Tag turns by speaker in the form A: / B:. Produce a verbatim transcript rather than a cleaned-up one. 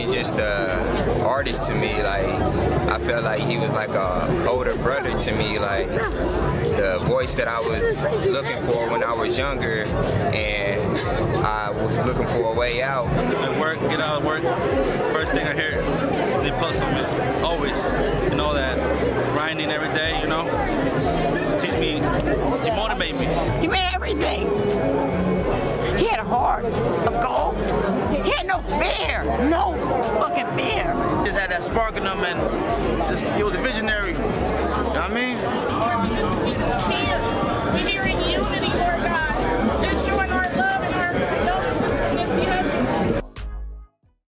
A: ain't just a artist to me. Like, I felt like he was like a older brother to me. Like, the voice that I was looking for when I was younger, and I was looking for a way out.
B: At work, get out of work, first thing I hear, they post on me, always. You know that grinding every day, you know, teach me, you motivate me.
C: He made everything. He had a heart of gold. He had no fear, no fucking fear.
D: Just had that spark in him, and just he was a visionary. You know what I mean?
E: We hear it.